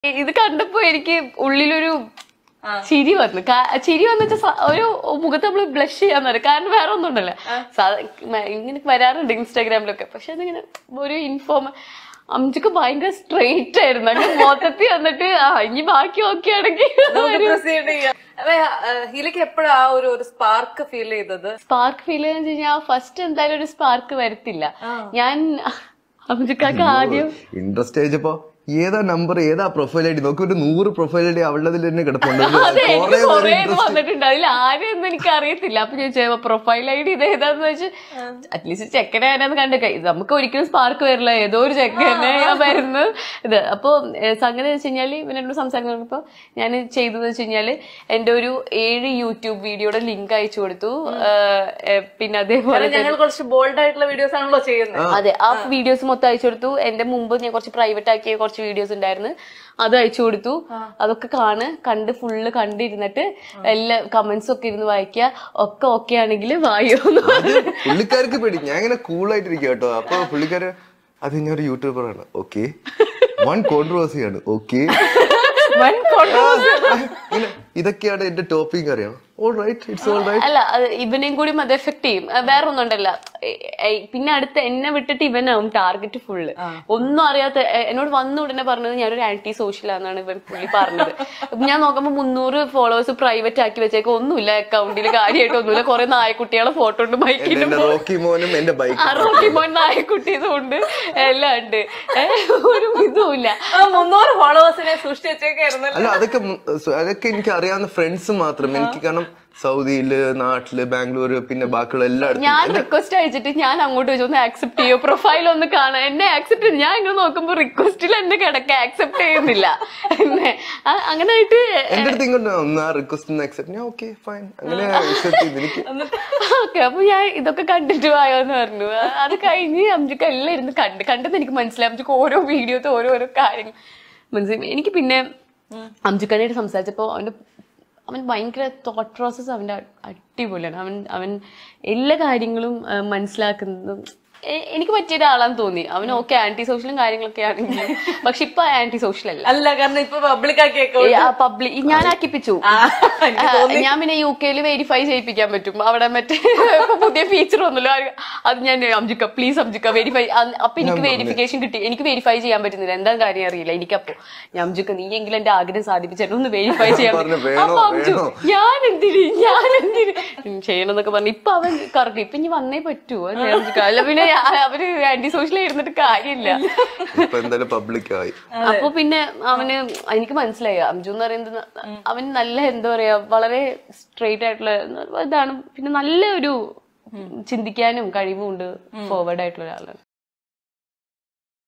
ഇത് കണ്ടപ്പോ എനിക്ക് ഉള്ളിലൊരു ചിരി വന്നു. ചിരി വന്നു വെച്ചാൽ ഒരു മുഖത്ത് നമ്മള് ബ്ലഷ് ചെയ്യാൻ പറയും. കാരണം വേറെ ഒന്നും ഉണ്ടല്ലോ, ഇങ്ങനെ വരാറുണ്ട് ഇൻസ്റ്റാഗ്രാമിലൊക്കെ. പക്ഷെ അതിങ്ങനെ ഒരു അമ്മക്ക് ഭയങ്കര സ്ട്രെയിറ്റ് ആയിരുന്നു. അങ്ങനെ മൊത്തത്തിൽ വന്നിട്ട് ഇനി ബാക്കി ഓക്കെ ആണെങ്കിൽ ഹീലയ്ക്ക് എപ്പോഴാ ഒരു സ്പാർക്ക് ഫീൽ ചെയ്തത്? സ്പാർക്ക് ഫീൽ ചെയ്തെന്ന് വെച്ച് കഴിഞ്ഞാൽ ഫസ്റ്റ് എന്തായാലും ഒരു സ്പാർക്ക് വരത്തില്ല. ഞാൻ അമ്മക്കാക്ക് ആദ്യം ഇൻട്രസ്റ്റ് ആയിച്ചപ്പോ ഏതാ നമ്പർ ഏതാ പ്രൊഫൈൽ ഐ ഡി നോക്കി, ഒരു 100 പ്രൊഫൈൽ ഐ ഡി അവളുടെ തന്നെ കിടപ്പുണ്ട്. വന്നിട്ടുണ്ട്, അതിൽ ആരെയൊന്നും എനിക്ക് അറിയത്തില്ല. അപ്പൊ ചോദിച്ചാൽ പ്രൊഫൈൽ ഐ ഡി ഇത് ഏതാന്ന് വെച്ചാൽ അറ്റ്ലീസ്റ്റ് ചെക്കനെ അതിനകത്ത് കണ്ടേക്ക. നമുക്ക് ഒരിക്കലും സ്പാർക്ക് വരില്ല, ഏതോ ഒരു ചെക്കനെ വരുന്നത് ഇത്. അപ്പൊ സംഗതി വെച്ച് കഴിഞ്ഞാല് ഇവനോട് സംസാരിക്കുന്നപ്പോ ഞാൻ ചെയ്തതെന്ന് വെച്ച് കഴിഞ്ഞാല് എന്റെ ഒരു 7 യൂട്യൂബ് വീഡിയോയുടെ ലിങ്ക് അയച്ചു കൊടുത്തു. പിന്നെ അതേപോലെ ഞങ്ങൾ കുറച്ച് ബോൾഡ് ആയിട്ടുള്ള വീഡിയോസ് ആണല്ലോ ചെയ്യുന്നത്. അതെ, ആ വീഡിയോസ് മൊത്തം അയച്ചു കൊടുത്തു. എന്റെ മുമ്പ് ഞാൻ കുറച്ച് പ്രൈവറ്റ് ആക്കിയ കുറച്ച് വീഡിയോസ് ഉണ്ടായിരുന്നു, അത് അയച്ചു കൊടുത്തു. അതൊക്കെ കണ്ട് ഫുള്ള് കണ്ടിരുന്നിട്ട് എല്ലാ കമന്റ്സ് ഒക്കെ ഇരുന്ന് വായിക്കുക. ഒക്കെ ഓക്കെ ആണെങ്കിൽ വായോ. പുള്ളിക്കാർക്ക് പേടി, ഞാൻ ഇങ്ങനെ കൂളായിട്ടിരിക്കും കേട്ടോ. അപ്പൊ പുള്ളിക്കാര് അത് ഞാൻ ഒരു യൂട്യൂബറാണ്, ഓക്കെ, വൺ കോൺട്രോവേഴ്സിയാണ്, ഓക്കെ, ഇതൊക്കെയാണ് എന്റെ ടോപ്പിക്. അറിയാം, അല്ല ഇവനെയും കൂടി അത് എഫക്ട് ചെയ്യും. വേറെ ഒന്നും ഉണ്ടല്ല. പിന്നെ അടുത്ത് എന്നെ വിട്ടിട്ട് ഇവനാവും ടാർഗറ്റ് ഫുള്ള്. ഒന്നും അറിയാത്ത എന്നോട് വന്ന ഉടനെ പറഞ്ഞത് ഞാനൊരു ആന്റി സോഷ്യലാന്നാണ് ഇവൻ പുള്ളി പറഞ്ഞത്. ഞാൻ നോക്കുമ്പോ 300 ഫോളോവേഴ്സ് പ്രൈവറ്റ് ആക്കി വെച്ചേക്ക്, ഒന്നുമില്ല അക്കൗണ്ടിൽ, കാര്യമായിട്ട് ഒന്നുമില്ല. കുറെ നായക്കുട്ടികളെ ഫോട്ടോ ഉണ്ട്, ബൈക്കിലും റോക്കി മോൻ നായക്കുട്ടിയതും ഉണ്ട്, എല്ലാം ഉണ്ട്. ഒരു ഇതുമില്ല. 300 ഫോളോവേഴ്സിനെ സൃഷ്ടിച്ചു വെച്ചേക്കായിരുന്നു. അല്ല അതൊക്കെ എനിക്ക് അറിയാവുന്ന ഫ്രണ്ട്സ് മാത്രം. എനിക്ക് കാരണം സൗദിയില്, നാട്ടില്, ബാംഗ്ലൂര്, പിന്നെ ബാക്കിയുള്ള എല്ലായിടത്തും ഞാൻ റിക്വസ്റ്റ് അയച്ചിട്ട് ഞാൻ അങ്ങോട്ട് വെച്ച് ഒന്ന് ആക്സെപ്റ്റ് ചെയ്യോ, പ്രൊഫൈൽ ഒന്ന് കാണാൻ. എന്നെ ആക്സെപ്റ്റ് ചെയ്തു. ഞാൻ ഇങ്ങനെ നോക്കുമ്പോ റിക്വസ്റ്റിൽ എന്നെ കിടക്ക ആക്സെപ്റ്റ് ചെയ്യുന്നില്ല. അങ്ങനെ ആയിട്ട് എന്റെ അടുത്ത് ഇങ്ങോട്ട് റിക്വസ്റ്റ് ആക്സെപ്റ്റ്, ഞാൻ ഓക്കെ ഫൈൻ അങ്ങനെ ഓക്കെ. അപ്പൊ ഞാൻ ഇതൊക്കെ കണ്ടിട്ട് പോയോന്ന് പറഞ്ഞു. അത് കഴിഞ്ഞ് അമ്മക്ക് എല്ലാം ഇരുന്ന് കണ്ടെന്ന് എനിക്ക് മനസ്സിലായി. അമ്മക്ക് ഓരോ വീഡിയോത്തെ ഓരോരോ കാര്യങ്ങൾ മനസ്സിലായി. എനിക്ക് പിന്നെ അംജുക്കാനായിട്ട് സംസാരിച്ചപ്പോ അവൻ ഭയങ്കര തോട്ട് പ്രോസസ് അവന്റെ അടിപൊളിയാണ്. അവൻ എല്ലാ കാര്യങ്ങളും മനസ്സിലാക്കുന്നതും എനിക്ക് പറ്റിയ ഒരാളാന്ന് തോന്നി. അവന് ഓക്കെ ആന്റി സോഷ്യലും കാര്യങ്ങളൊക്കെ ആണെങ്കിൽ, പക്ഷെ ഇപ്പൊ ആന്റി സോഷ്യൽ അല്ല. കാരണം ഇപ്പൊ പബ്ലിക് പബ്ലിക് ഞാൻ ആക്കിപ്പിച്ചു. ഞാൻ പിന്നെ UK വെരിഫൈ ചെയ്യിപ്പിക്കാൻ പറ്റും. അവിടെ മറ്റേ പുതിയ ഫീച്ചർ വന്നല്ലോ, അത് ഞാൻ അംജുക്ക പ്ലീസ് അംജുക്ക വെരിഫൈ. അപ്പൊ എനിക്ക് വെരിഫിക്കേഷൻ കിട്ടി. എനിക്ക് വെരിഫൈ ചെയ്യാൻ പറ്റുന്നില്ല, എന്താ കാര്യം അറിയില്ല എനിക്കപ്പോ. ഞാൻ അംജുക്ക നീ എങ്കിലും എന്റെ ആഗ്രഹം സാധിപ്പിച്ചു ഒന്ന് വെരിഫൈ ചെയ്യാൻ പറ്റും. അപ്പൊ അംജു ഞാൻ എന്തിന് ചെയ്യണമെന്നൊക്കെ പറഞ്ഞു. ഇപ്പൊ അവൻ കറക്റ്റ് ഇപ്പൊ ഇനി വന്നേ പറ്റൂ അംജുക്ക. അല്ല പിന്നെ അവര് ആന്റി സോഷ്യൽ ഇരുന്നിട്ട് കാര്യമില്ല. അപ്പൊ പിന്നെ അവന് എനിക്ക് മനസ്സിലായി അംജു എന്ന് പറയുന്നത് അവൻ നല്ല എന്താ പറയാ വളരെ സ്ട്രെയിറ്റ് ആയിട്ടുള്ള ഇതാണ്. പിന്നെ നല്ല ഒരു ചിന്തിക്കാനും കഴിവും ഉണ്ട്, ഫോർവേഡ് ആയിട്ടുള്ള ഒരാളാണ്.